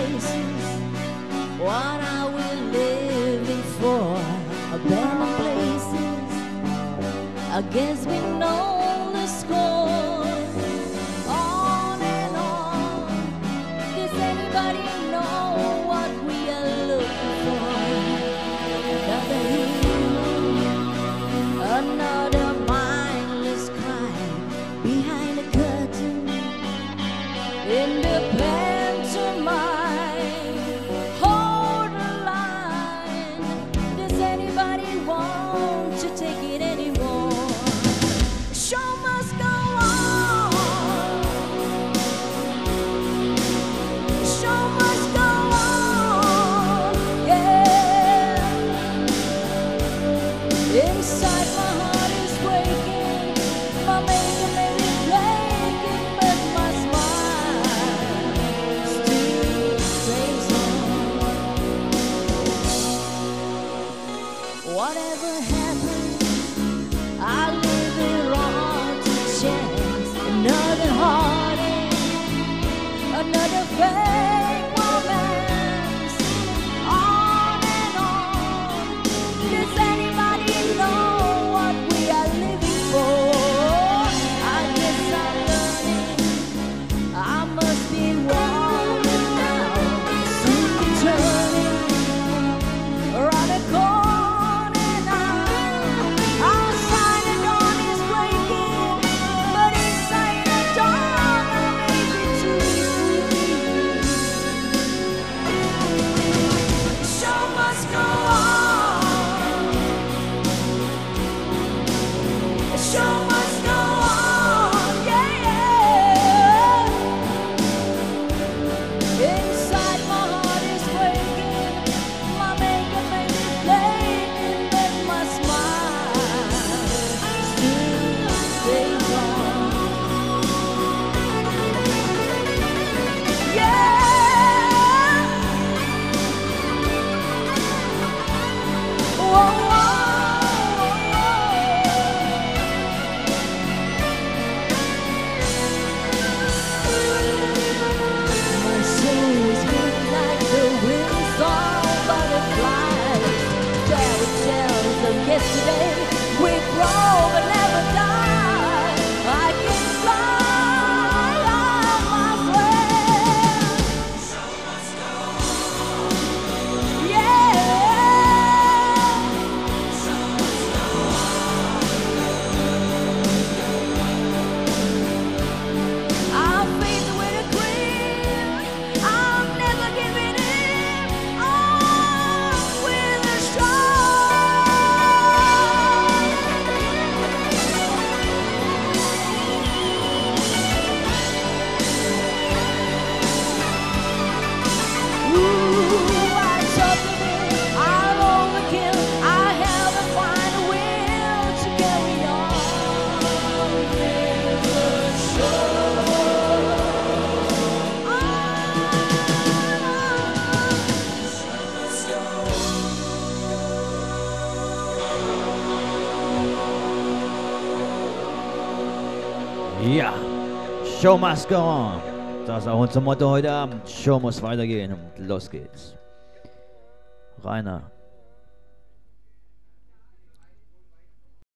places. What are we living for? Abandoned places. I guess we know the score. On and on. Does anybody know what we are looking for? Another hill, another mindless crime behind the curtain in the pantomime. Hold the line. Does anybody want to take it anymore? Show must go on. Show must go on. Yeah. Inside my heart is breaking. My maker may be breaking, but my smile still stays on. Whatever happens, I live it on to chance. Another heartache, another fake romance. On and on. Does anybody know what we are living for? I guess I'm learning. I must be walking now, soon be turning around the corner now. Outside the dawn is breaking, but inside the dawn I make it to sleep. Show must go on. Show must go on. Yeah. Inside my heart is breaking. My maker may be flaking, but my smile still stays on. Yeah. Whoa, whoa, whoa. My soul is moving like the wings on butterflies. Fairy tales of yesterday, we grow but never die. I can fly, my friend. Yeah. I'm faced with a queen. I'm never giving in. On with a Ooh, I took the win. I'll overkill. I have a final will to carry on with the show. Ja, Show must go on. Das ist auch unser Motto heute Abend. Show muss weitergehen und los geht's. Rainer.